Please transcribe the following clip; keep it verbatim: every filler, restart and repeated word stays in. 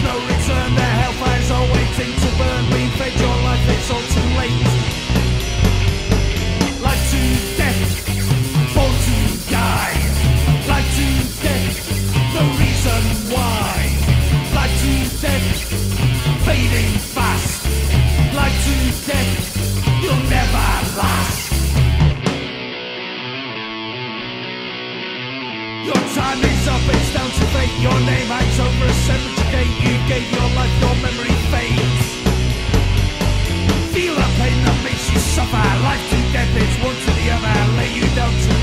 no return, the hellfires are waiting to burn. Being fed your life, it's all too late. Life to death, born to die. Life to death, no reason why. Life to death, fading fast. Life to death, you'll never last. Your time is up, it's down to fate. Your name hangs over a cemetery gate. You gave your life, your memory fades. Feel the pain that makes you suffer. Life to death, it's one to the other. Lay you down to